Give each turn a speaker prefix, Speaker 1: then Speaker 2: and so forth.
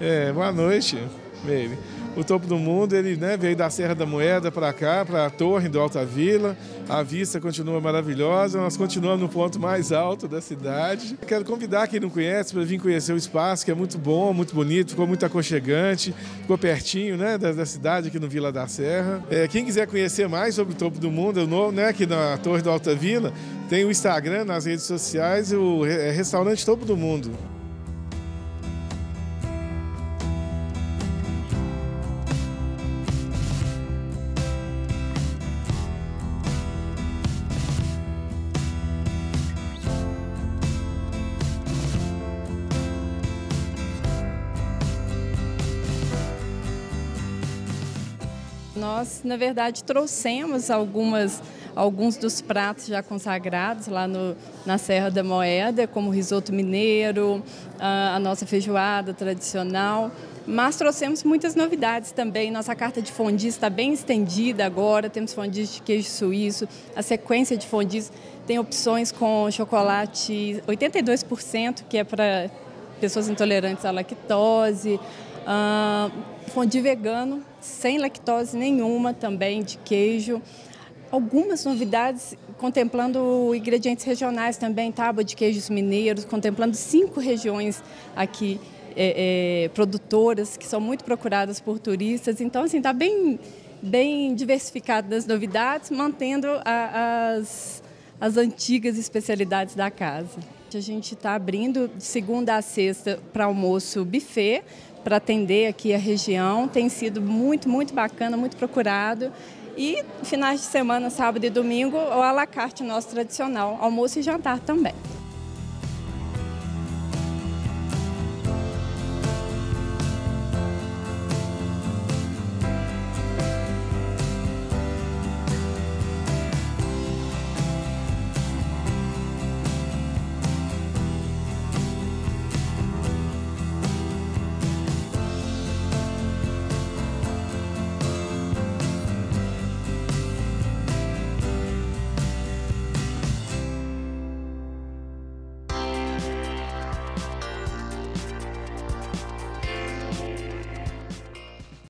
Speaker 1: Boa noite, baby. O Topo do Mundo, ele veio da Serra da Moeda para cá, para a Torre do Alta Vila. A vista continua maravilhosa, nós continuamos no ponto mais alto da cidade. Quero convidar quem não conhece para vir conhecer o espaço, que é muito bom, muito bonito, ficou muito aconchegante, ficou pertinho da cidade, aqui no Vila da Serra. Quem quiser conhecer mais sobre o Topo do Mundo, aqui na Torre do Alta Vila, tem o Instagram, nas redes sociais, o Restaurante Topo do Mundo.
Speaker 2: Nós, na verdade, trouxemos alguns dos pratos já consagrados lá na Serra da Moeda, como o risoto mineiro, a nossa feijoada tradicional, mas trouxemos muitas novidades também. Nossa carta de fondue está bem estendida agora, temos fondue de queijo suíço, a sequência de fondues tem opções com chocolate 82%, que é para pessoas intolerantes à lactose, fondue vegano, sem lactose nenhuma também, de queijo. Algumas novidades contemplando ingredientes regionais também, tábua de queijos mineiros, contemplando 5 regiões aqui produtoras, que são muito procuradas por turistas. Então, assim, está bem diversificado das novidades, mantendo as antigas especialidades da casa. A gente está abrindo de segunda a sexta para almoço buffet, para atender aqui a região. Tem sido muito, muito bacana, muito procurado. E finais de semana, sábado e domingo, o à la carte nosso tradicional, almoço e jantar também.